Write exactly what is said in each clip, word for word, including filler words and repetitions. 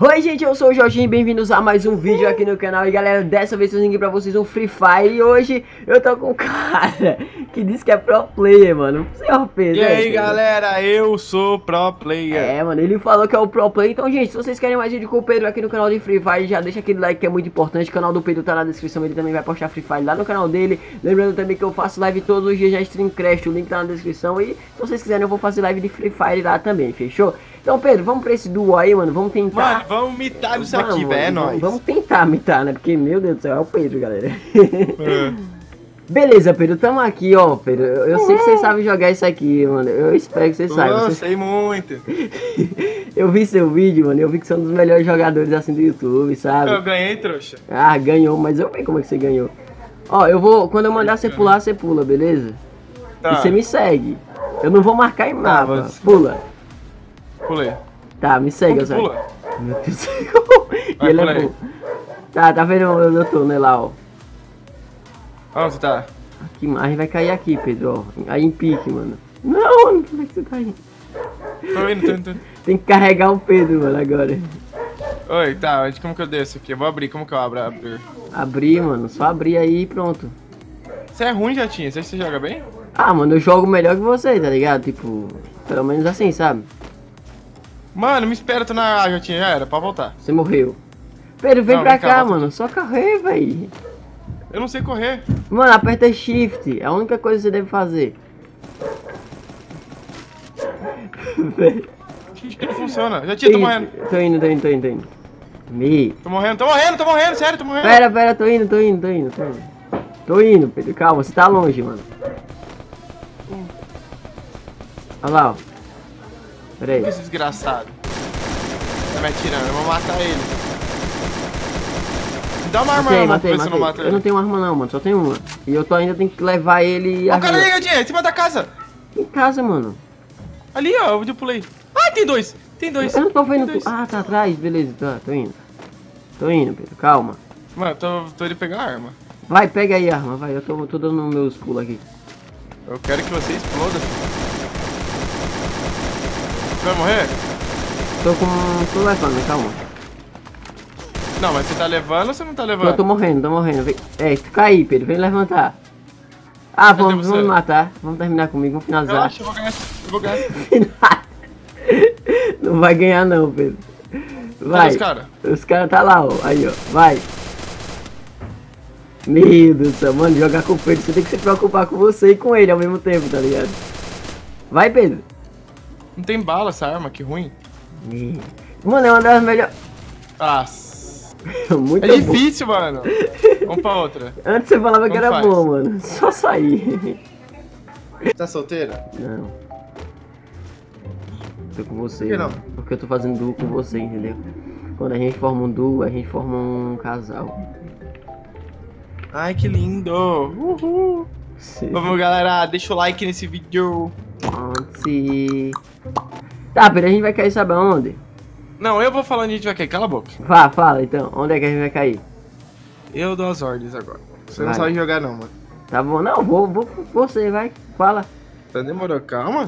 Oi gente, eu sou o Jorginho, bem-vindos a mais um vídeo aqui no canal. E galera, dessa vez eu vim pra vocês um Free Fire. E hoje eu tô com um cara que diz que é pro player, mano. Senhor Pedro. E aí é, galera, eu sou pro player. É, mano, ele falou que é o pro player. Então gente, se vocês querem mais vídeo com o Pedro aqui no canal de Free Fire, já deixa aquele like que é muito importante. O canal do Pedro tá na descrição, ele também vai postar Free Fire lá no canal dele. Lembrando também que eu faço live todos os dias na Stream Crash, o link tá na descrição. E se vocês quiserem eu vou fazer live de Free Fire lá também, fechou? Então Pedro, vamos pra esse duo aí, mano, vamos tentar. Mano, vamos mitar isso aqui, velho, é nóis. Vamos tentar mitar, né? Porque, meu Deus do céu, é o Pedro, galera. É. Beleza, Pedro, tamo aqui, ó, Pedro. Eu, eu sei que vocês sabem jogar isso aqui, mano. Eu espero que vocês saibam. Eu vocês... sei muito. Eu vi seu vídeo, mano. Eu vi que você é um dos melhores jogadores assim do YouTube, sabe? Eu ganhei, trouxa. Ah, ganhou, mas eu vi como é que você ganhou. Ó, eu vou. Quando eu mandar você pular, você pula, beleza? Tá. E você me segue. Eu não vou marcar em mapa. Tá, mas... Pula. Pulei. Tá, me segue, eu pula. Meu Deus do céu. E ele é bom. Tá, tá vendo o meu túnel lá, ó. Onde você tá? Aqui, a gente vai cair aqui, Pedro, ó. Aí em pique, mano. Não, mano, como é que você tá indo? Tô indo, tô indo, tô indo. Tem que carregar o Pedro, mano, agora. Oi, tá, onde, como que eu desço aqui? Eu vou abrir, como que eu abro? Abrir. Abrir, mano, só abrir aí e pronto. Você é ruim, Jatinha? Você acha que você joga bem? Ah, mano, eu jogo melhor que você, tá ligado? Tipo, pelo menos assim, sabe? Mano, me espera, tô na área, Jatinha, já era, pra voltar. Você morreu. Pedro, vem Não, pra vem cá, cá, volta mano, só correr, véi. Eu não sei correr. Mano, aperta Shift, é a única coisa que você deve fazer. Acho que não funciona. Jatinha, tô morrendo. Tô indo, tô indo, tô indo, tô indo. Me. Tô morrendo, tô morrendo, tô morrendo, sério, tô morrendo. Pera, pera, tô indo, tô indo, tô indo, tô indo. Tô indo, Pedro, calma, você tá longe, mano. Olha lá, ó. Pera aí. Que esse desgraçado. Tá me atirando, eu vou matar ele. Me dá uma arma, Matei, não, matei, pra ver se eu não matei. mato Eu ele. não tenho arma não, mano, só tenho uma. E eu tô ainda tenho que levar ele... Ó, o cara ali, Jatinha, em cima da casa. Em casa, mano. Ali, ó, onde eu pulei. Ai, tem dois. Tem dois. Eu não tô vendo... Tem dois. Ah, tá atrás, beleza, tá, tô indo. Tô indo, Pedro, calma. Mano, tô, tô indo pegar a arma. Vai, pega aí a arma, vai, eu tô, tô dando meus pulos aqui. Eu quero que você exploda. Você vai morrer? Tô com... tô levando, calma. Não, mas você tá levando ou você não tá levando? Eu tô morrendo, tô morrendo. Vem... É, fica aí, Pedro, vem levantar. Ah, Cadê vamos, você? vamos matar. Vamos terminar comigo, vamos finalizar. Relaxa, eu vou ganhar. Eu vou ganhar. Não vai ganhar não, Pedro. Vai. Os caras? Os caras tá lá, ó. Aí, ó. Vai. Meu Deus do céu, mano, jogar com o Pedro, você tem que se preocupar com você e com ele ao mesmo tempo, tá ligado? Vai, Pedro. Não tem bala essa arma, que ruim. Mano, é uma das melhores... Ah, Muito é bom. difícil, mano. Vamos pra outra. Antes você falava que Como era faz? bom, mano. Só sair. Tá solteira? Não. Tô com você. Por que não? Mano, porque eu tô fazendo duo com você, entendeu? Quando a gente forma um duo, a gente forma um casal. Ai, que lindo. Uhul. Sim. Vamos, galera. Deixa o like nesse vídeo. Sim. Tá, Pedro, a gente vai cair, sabe aonde? Não, eu vou falando e a gente vai cair. Cala a boca. Vá, fala então. Onde é que a gente vai cair? Eu dou as ordens agora. Você Vai. não sabe jogar, não, mano. Tá bom, não, vou, vou com você, vai. Fala. Tá demorou, calma.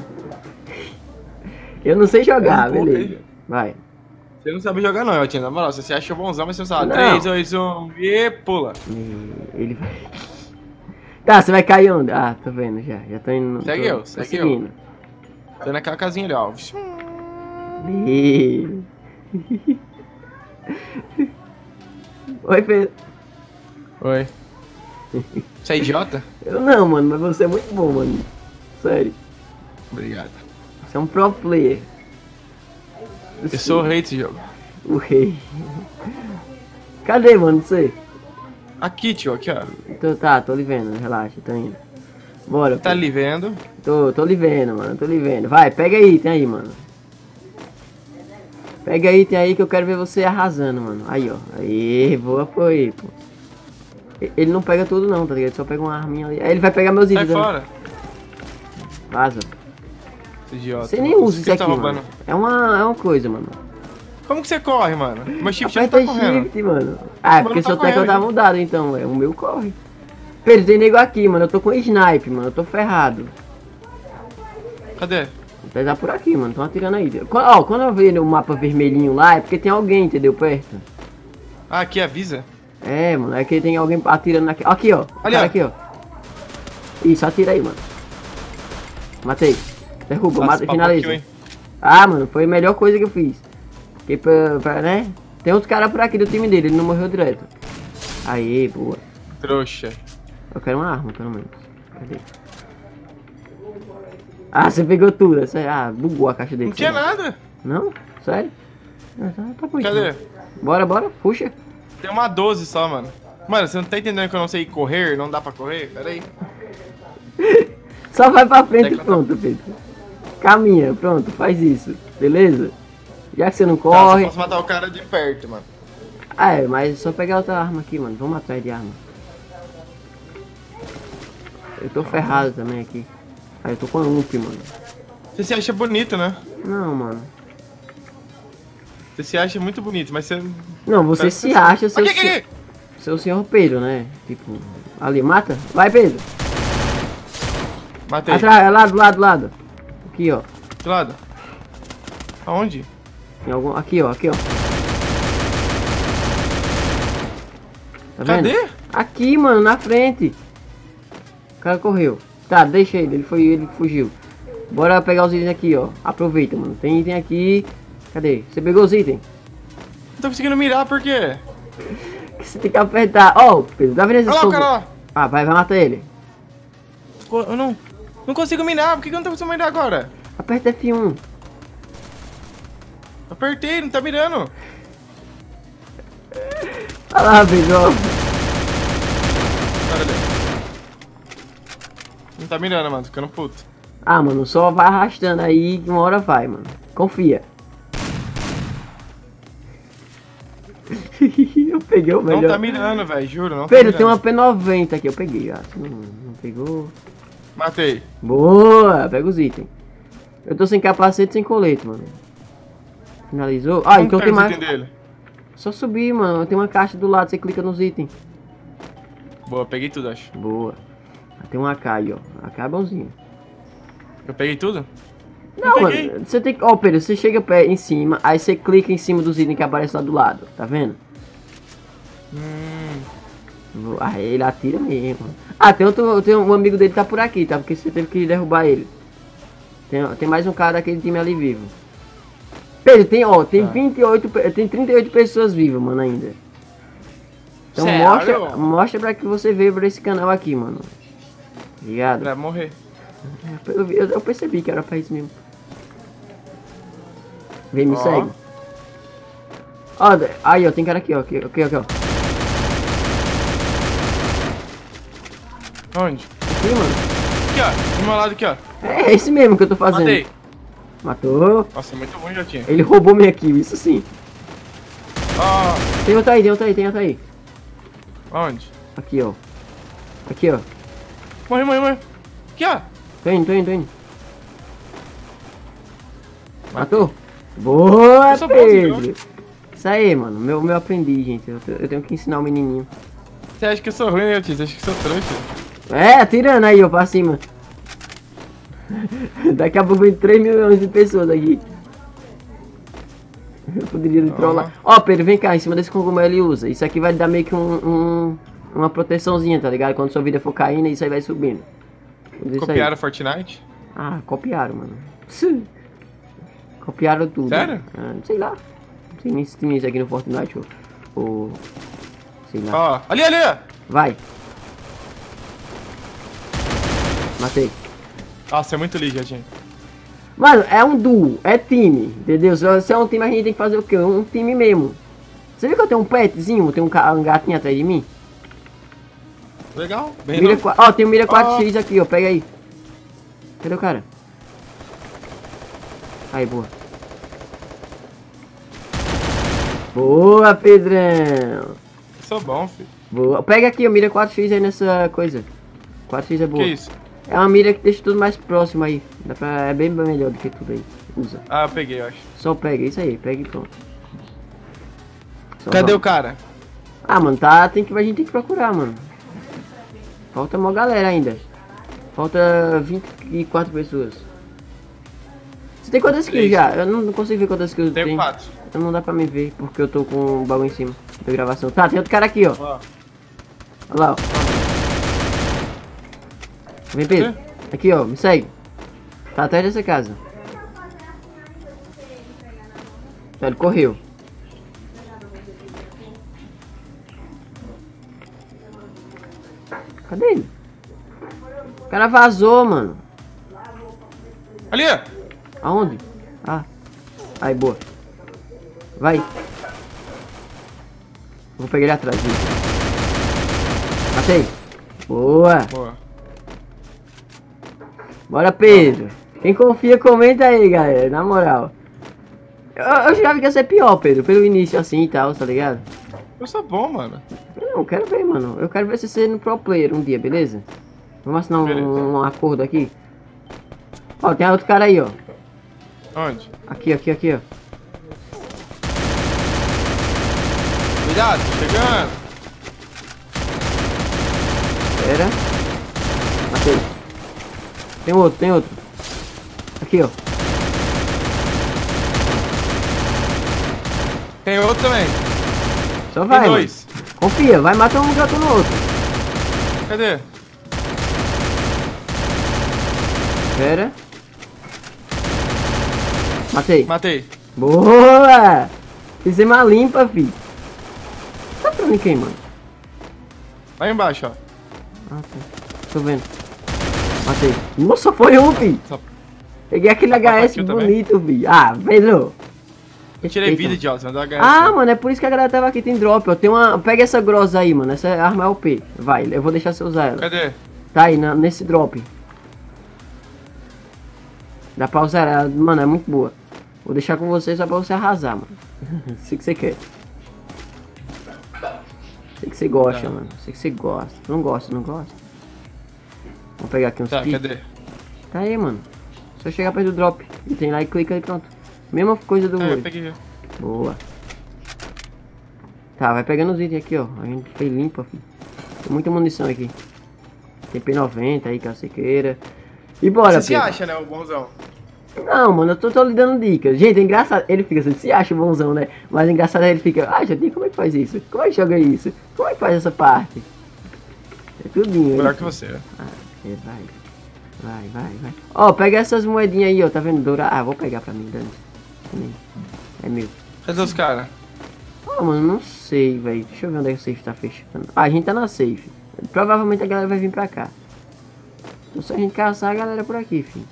Eu não sei jogar, É um pouco beleza. aí. Vai. Você não sabe jogar, não, Eltinho. Na moral, você se acha bonzão, mas você não sabe. Não. três, dois, um e pula. Ele vai. Tá, você vai cair onde? Ah, tô vendo já. Já tô indo. Segue tô, eu, tô segue seguindo. Tô naquela casinha ali, ó. Meu. Oi, Pedro. Oi. Você é idiota? Eu não, mano, mas você é muito bom, mano. Sério. Obrigado. Você é um pro player. Eu sou o rei desse jogo. O rei. Cadê, mano, você? Aqui, tio, aqui, ó. Tô, tá, tô lhe vendo, relaxa, tô indo. Bora. Tá Pedro. ali vendo? Tô, tô lhe vendo, mano, tô lhe vendo. Vai, pega aí, tem aí, mano. Pega aí, tem aí que eu quero ver você arrasando, mano. Aí, ó. Aí, boa, pô, aí, pô. Ele não pega tudo não, tá ligado? Ele só pega uma arminha ali. Aí ele vai pegar meus Sai itens. né? fora. Vaza. Idiota. Você nem usa Por isso que aqui, tá roubando? mano. É uma, é uma coisa, mano. Como que você corre, mano? Meu shift não Aperta tá correndo. shift, mano. Ah, é porque não tá seu teclado correndo, tá gente. mudado, então, é. O meu corre. Pedro, tem nego aqui, mano. Eu tô com snipe, mano. Eu tô ferrado. Cadê? Vai dar por aqui, mano. Tão atirando aí. Ó, quando eu ver o mapa vermelhinho lá, é porque tem alguém, entendeu? Perto. Ah, aqui avisa? É, mano. É que tem alguém atirando aqui. Aqui, ó. Ali, Cara, ó. aqui, ó. Isso, atira aí, mano. Matei. Derruba, Nossa, mata, papo finaliza. aqui, hein? Ah, mano, foi a melhor coisa que eu fiz. Porque pra, pra né? Tem outros caras por aqui do time dele, ele não morreu direto. Aê, boa. Trouxa. Eu quero uma arma, pelo menos. Cadê? Ah, você pegou tudo. Essa... Ah, bugou a caixa dele. Não tinha sei lá. nada. Não? Sério? Ah, tá, tá bom, Cadê? então. Bora, bora, puxa. Tem uma doze só, mano. Mano, você não tá entendendo que eu não sei correr? Não dá pra correr? Pera aí. Só vai pra frente e Tecla- pronto, Pedro. Caminha, pronto, faz isso. Beleza? Já que você não Tá, só corre. posso matar o cara de perto, mano. Ah, é, mas é só pegar outra arma aqui, mano. Vamos atrás de arma. Eu tô ferrado também aqui. Ah, eu tô com a U P, mano. Você se acha bonito, né? Não, mano. Você se acha muito bonito, mas você... Não, você Parece se que- acha seu, Aqui, aqui, aqui. seu senhor Pedro, né? Tipo, ali, mata. Vai, Pedro. Matei. Atrás, lado, lado, lado. Aqui, ó. De lado. Aonde? Em algum... Aqui, ó, aqui, ó. Tá vendo? Cadê? Aqui, mano, na frente. O cara correu. Tá, deixa ele, ele foi, ele fugiu. Bora pegar os itens aqui, ó. Aproveita, mano. Tem item aqui. Cadê? Você pegou os itens? Não tô conseguindo mirar, por quê? Você tem que apertar. Ó, Pedro, tá vendo esse Olha lá o fogo? cara lá. Ah, vai, vai matar ele. Co- Eu não... Não consigo mirar, por que que eu não tô conseguindo mirar agora? Aperta F um. Apertei, não tá mirando. Olha lá, Pedro. ó. Cara ali. Não tá mirando, mano, tô ficando puto. Ah, mano, só vai arrastando aí que uma hora vai, mano. Confia. Eu peguei o melhor. Não tá mirando, velho, juro, não Pedro, tá tem uma mirando. P noventa aqui, eu peguei. Ah, você não, não pegou. Matei. Boa, pega os itens. Eu tô sem capacete e sem colete, mano. Finalizou? Ah, Como então que tem pega os mais. itens dele? Só subir, mano. Tem uma caixa do lado, você clica nos itens. Boa, peguei tudo, acho. Boa. Ah, tem um A K aí, ó. A K é bonzinho. Eu peguei tudo? Não, peguei. mano, você tem que. Ó, Pedro, você chega pé em cima, aí você clica em cima dos itens que aparecem lá do lado, tá vendo? Hum... Ah, ele atira mesmo. Ah, tem outro. Tem um amigo dele que tá por aqui, tá? Porque você teve que derrubar ele. Tem, tem mais um cara daquele time ali vivo. Pedro, tem, ó, tem Tá. vinte e oito, pe- tem trinta e oito pessoas vivas, mano, ainda. Então Sério? mostra, mostra pra que você veio pra esse canal aqui, mano. Ligado? Pra morrer. Eu, eu, eu percebi que era pra isso mesmo. Vem, me Ó. segue. Ó, aí, ó, tem cara aqui, ó, aqui, aqui, aqui, ó. Onde? Aqui, mano. Aqui, ó. Do meu lado aqui, ó. É esse mesmo que eu tô fazendo. Matei. Matou. Nossa, é muito ruim, Jotinho. Ele roubou minha kill, isso sim. Ó, Tem outra aí, tem outra aí, tem outra aí. onde? Aqui, ó. Aqui, ó. Morri, morri, morri. Aqui, ó. Tô indo, tô indo, tô indo. Matou? Boa, Eu sou bom, Pedro. Isso aí, mano. Meu, meu aprendiz, gente. Eu, eu tenho que ensinar o menininho. Você acha que eu sou ruim, né, Jotinho? Você acha que eu sou trouxa? É, atirando aí, ó, pra cima. Daqui a pouco vem três milhões de pessoas aqui. Eu poderia lhe trollar. Ó, Pedro, vem cá, em cima desse cogumelo ele usa. Isso aqui vai dar meio que um, um- uma proteçãozinha, tá ligado? Quando sua vida for caindo, isso aí vai subindo. Usa isso aí. Copiaram Fortnite? Ah, copiaram, mano. Copiaram tudo. Sério? Ah, sei lá. Não sei nem se tem isso aqui no Fortnite ou... ou sei lá. Ó, ali, ali, ó. Vai. Matei. Nossa, é muito lixo, Jotinho. Mano, é um duo, é time, entendeu? Se se é um time, a gente tem que fazer o quê? Um time mesmo. Você viu que eu tenho um petzinho, tem um, ca- um gatinho atrás de mim? Legal. Bem Mira não. qua- Ó, tem um mira quatro x Ó. aqui, ó, pega aí. Cadê o cara? Aí, boa. Boa, Pedrão. Eu sou bom, filho. Boa. Pega aqui, ó, mira quatro x aí nessa coisa. quatro x é boa. Que isso? É uma mira que deixa tudo mais próximo aí. Dá pra... É bem melhor do que tudo aí. Usa. Ah, eu peguei, eu acho. Só pega, isso aí, pega e pronto. Só Cadê vai. o cara? Ah, mano, tá, tem que, a gente tem que procurar, mano. Falta uma galera ainda. Falta vinte e quatro pessoas. Você tem quantas kills Três. já? Eu não, não consigo ver quantas kills Tenho tem. quatro. Então não dá pra me ver, porque eu tô com o bagulho em cima da gravação. Tá, tem outro cara aqui, ó. Ó. Olha lá, ó. Vem, Pedro. Aqui, ó, me segue. Tá atrás dessa casa. Tá, ele correu. Cadê ele? O cara vazou, mano. Ali, ó. Aonde? Ah. Aí, boa. Vai. Vou pegar ele atrás. Viu? Matei. Boa. Boa. Bora, Pedro. Quem confia, comenta aí, galera. Na moral. Eu, eu já vi que ia ser pior, Pedro. Pelo início assim e tal, tá ligado? Eu sou bom, mano. Eu não quero ver, mano. Eu quero ver você ser no pro player um dia, beleza? Vamos assinar um, Beleza. um acordo aqui. Ó, tem outro cara aí, ó. Onde? Aqui, aqui, aqui, ó. Cuidado, tô chegando. Pera. Matei. Tem outro, tem outro. Aqui, ó. Tem outro também. Só vai, Tem mano. dois. Confia, vai matar um gato no outro. Cadê? Pera. Matei. Matei. Boa! Fiz uma limpa, fi. Você tá atrás de quem, mano? Lá embaixo, ó. Ah, tá. Tô vendo. Matei. Nossa, foi um, fi. Só- Peguei aquele H S Bateu também. bonito, fi. Ah, Pedro. Eu tirei Respeita, vida, mano. idiota. Você não dá H S. Ah, mano, é por isso que a galera tava aqui. Tem drop, ó. Tem uma... Pega essa grossa aí, mano. Essa arma é O P. Vai, eu vou deixar você usar ela. Cadê? Tá aí, na... nesse drop. Dá pra usar ela. Mano, é muito boa. Vou deixar com você só pra você arrasar, mano. Sei que você quer. Sei que você gosta, Tá. mano. Sei que você gosta. Não gosta, não gosta? Vamos pegar aqui uns Tá, kits. cadê? Tá aí, mano. Só chegar perto do drop. E tem lá e clica e pronto. Mesma coisa do É, eu Word. peguei. Boa. Tá, vai pegando os itens aqui, ó. A gente fez limpa, filho. Tem muita munição aqui. Tem P noventa aí, cacequeira. E bora, Você se Pedro. acha, né, o bonzão? Não, mano, eu tô, tô lhe dando dicas. Gente, é engraçado. Ele fica assim, se acha bonzão, né? Mas é engraçado ele fica, ah, Jantinho, como é que faz isso? Como é que joga isso? Como é que faz essa parte? É tudinho. Melhor hein? que você, né? Ah, é, vai. Vai, vai, vai. Ó, pega essas moedinhas aí, ó. Tá vendo? Doura. Ah, vou pegar pra mim, Dani. É meu. Cadê os caras? Ah, mano, não sei, velho. Deixa eu ver onde é que o safe tá fechando. Ah, a gente tá na safe. Provavelmente a galera vai vir pra cá. Então se a gente caçar, a galera é por aqui, filho.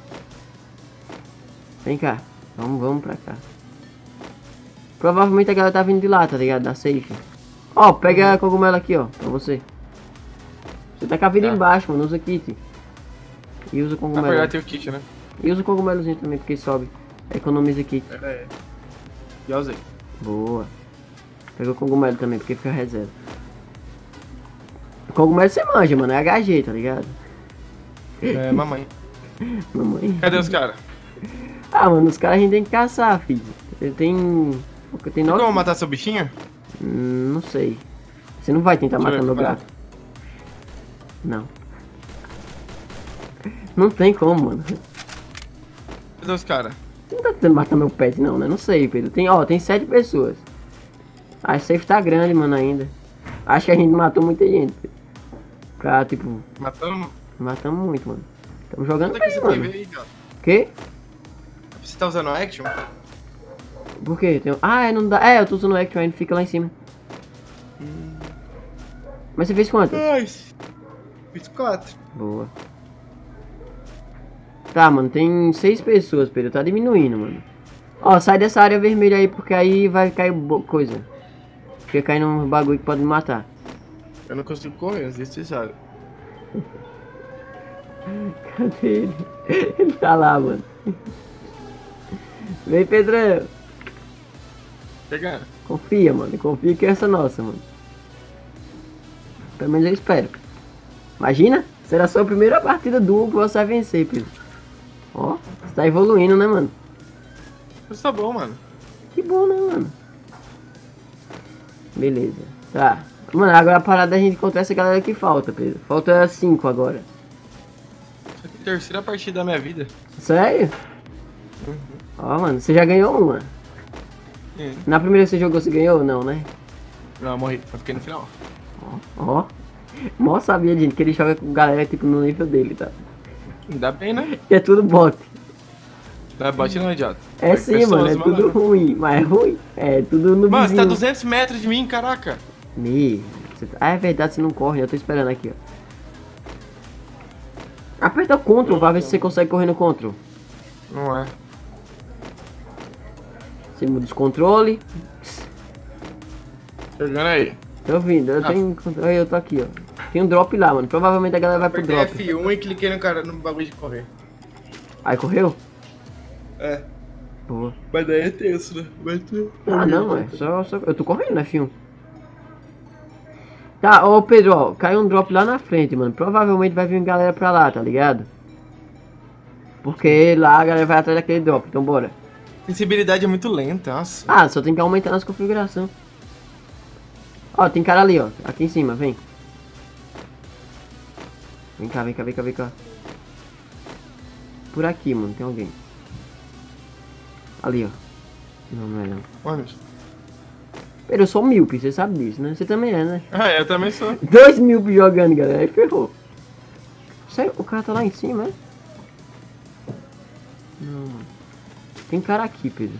Vem cá. Vamos, vamos pra cá. Provavelmente a galera tá vindo de lá, tá ligado? Da safe. Ó, pega a cogumelo aqui, ó. Pra você. Você tá com a vida Tá. embaixo, mano. Usa kit. E usa o Na cogumelo. verdade tem o kit, né? E usa o cogumelozinho também, porque sobe. Economiza kit. É, é. Já usei. Boa. Pegou o cogumelo também, porque fica reserva. Cogumelo você manja, mano. É H G, tá ligado? É, mamãe. Mamãe. Cadê os caras? Ah, mano, os caras a gente tem que caçar, filho. Ele tem. Porque tem Tem nove. como matar seu bichinho? Hum, não sei. Você não vai tentar Deixa eu matar ver, meu vai. gato. Não. Não tem como, mano. Cadê os caras? Você não tá tentando matar meu pet, não, né? Não sei, Pedro. Tem, ó, tem sete pessoas. A safe tá grande, mano, ainda. Acho que a gente matou muita gente, Pedro. Pra, tipo, Matamos? matamos muito, mano. Estamos jogando Onde é que bem, você mano. teve aí, cara? Quê? Você tá usando action? Por quê? Tem... Ah, é, não dá. É, eu tô usando o Action, ele fica lá em cima. Mas você fez quantas? Ai, fiz quatro. Boa. Tá, mano, tem seis pessoas, Pedro. Tá diminuindo, mano. Ó, sai dessa área vermelha aí, porque aí vai cair bo- coisa. Fica caindo um bagulho que pode me matar. Eu não consigo correr, não sei se você sabe. Cadê ele? Ele tá lá, mano. Vem, Pedrão. Chegando. Confia, mano. Confia que essa é nossa, mano. Pelo menos eu espero. Imagina, será a sua primeira partida duo que você vai vencer, Pedro. Ó, você tá evoluindo, né, mano? Isso tá bom, mano. Que bom, né, mano? Beleza. Tá. Mano, agora a parada é a gente encontrar essa galera que falta, Pedro. Falta cinco agora. Isso aqui é a terceira partida da minha vida. Sério? Ó, mano, você já ganhou uma. Hum. Na primeira que você jogou, você ganhou ou não, né? Não, eu morri. Eu fiquei no final. Ó, ó. Mal sabia, gente, que ele joga com galera, tipo, no nível dele, tá? Ainda bem, né? E é tudo bot. Não é bot não, idiota. É sim, Pessoas, mano, é tudo ruim. Mas é ruim. É tudo no Mano, você tá a vizinho. duzentos metros de mim, caraca. Me. Você tá... Ah, é verdade, você não corre, eu tô esperando aqui, ó. Aperta o Ctrl pra ver se você consegue correr no Ctrl. Não é. Você muda os controles. Chegando aí. Tô vindo, eu Ah. tenho controle, eu tô aqui, ó. Tem um drop lá, mano. Provavelmente a galera vai pro Apertei drop. F um e cliquei no, cara, no bagulho de correr. Aí correu? É. Boa. Mas daí é tenso, né? Vai ter... Ah, não, é só, só... Eu tô correndo, né, F um. Tá, ô Pedro, ó, caiu um drop lá na frente, mano. Provavelmente vai vir galera pra lá, tá ligado? Porque lá a galera vai atrás daquele drop, então bora. Sensibilidade é muito lenta, nossa. Ah, só tem que aumentar nas configurações. Ó, tem cara ali, ó. Aqui em cima, vem. Vem cá, vem cá, vem cá, vem cá. Por aqui, mano, tem alguém. Ali, ó. Não, não é não. Mano. Pedro, eu sou míope, você sabe disso, né? Você também é, né? Ah, eu também sou. Dois míopes jogando, galera. Aí ferrou. Sério, o cara tá lá em cima, é? Não, mano. Tem cara aqui, Pedro.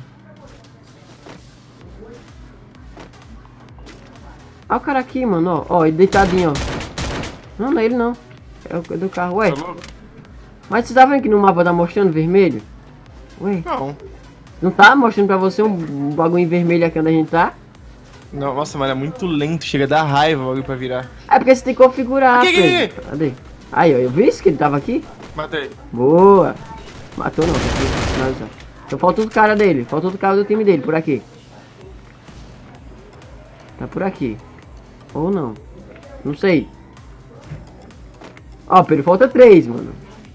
Olha o cara aqui, mano, ó. Ó, ele deitadinho, ó. Não, não é ele não. É o do carro. Ué, Tá louco? mas você tá vendo que no mapa tá mostrando vermelho? Ué, Não. não tá mostrando pra você um, um bagulho vermelho aqui onde a gente tá? Não, nossa, mano, é muito lento. Chega a dar raiva o bagulho pra virar. É porque você tem que configurar, Aqui, aqui, Pedro. Cadê? Aí, ó, eu vi isso que ele tava aqui? Matei. Boa. Matou não, tá aqui, finalizar. Então falta outro cara dele, falta outro cara do time dele, por aqui. Tá por aqui. Ou não. Não sei. Ó, Pedro, falta três, mano.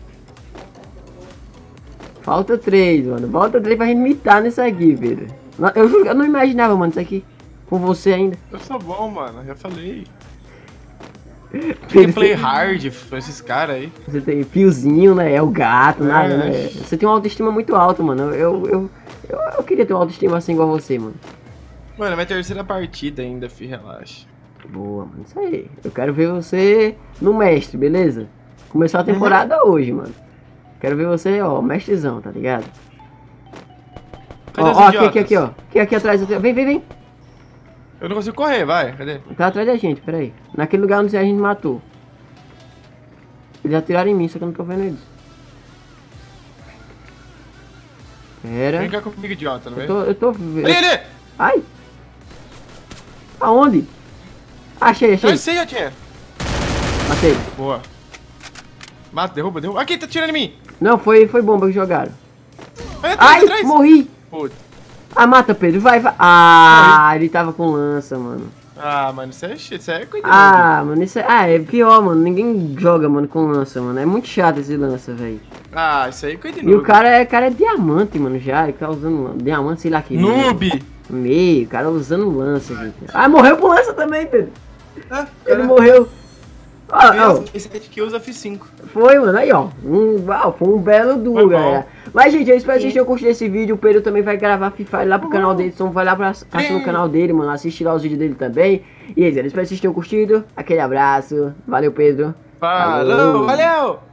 Falta três, mano. Falta três pra gente mitar nisso aqui, Pedro. Eu juro, eu não imaginava, mano, isso aqui. Com você ainda. Eu sou bom, mano, já falei. Pedro, Gameplay hard pra esses caras aí. você tem fiozinho, né? É o gato, É. nada, né? Você tem uma autoestima muito alta, mano. Eu, eu, eu, eu queria ter uma autoestima assim igual você, mano. Mano, é minha terceira partida ainda, fi, relaxa. Boa, mano. Isso aí. Eu quero ver você no mestre, beleza? Começou a temporada hoje, mano. Quero ver você, ó, mestrezão, tá ligado? Cadê Ó, os ó, aqui, idiotas? aqui, aqui, ó. Aqui, aqui atrás. Aqui. Vem, vem, vem. Eu não consigo correr, vai, cadê? Tá atrás da gente, peraí. Naquele lugar onde a gente matou. Eles atiraram em mim, só que eu não tô vendo eles. Pera. Vem cá comigo, idiota, não Eu vem? tô, eu tô... Ali, ali! Ai! Aonde? Achei, achei. Eu sei, já tinha. Matei. Boa. Mata, derruba, derruba. Aqui, tá tirando em mim. Não, foi, foi bomba que jogaram. Ai, atrás, Ai, atrás. morri! Puta. Ah, mata, Pedro, vai, vai. Ah, ele tava com lança, mano. Ah, mano, isso é shit, isso é cuidado. Ah, mano, isso é... Ah, é pior, mano. Ninguém joga, mano, com lança, mano. É muito chato esse lança, velho. Ah, isso aí cuida de E o cara é, cara é diamante, mano, já. Ele tá usando lan- diamante, sei lá que. Noob! Meio, o cara usando lança, gente. Ah, morreu com lança também, Pedro. Ah, Ele cara, morreu. Ah, ó, esse sete kills, eu fiz cinco. foi, mano, aí, ó. Um, uau, foi um belo duo, Foi bom. galera. Mas, gente, eu espero que vocês tenham curtido esse vídeo. O Pedro também vai gravar Free Fire lá pro canal dele. Então vai lá pra, passa no canal dele, mano. Assiste lá os vídeos dele também. E é isso, eu espero que vocês tenham curtido. Aquele abraço. Valeu, Pedro. Falou, valeu!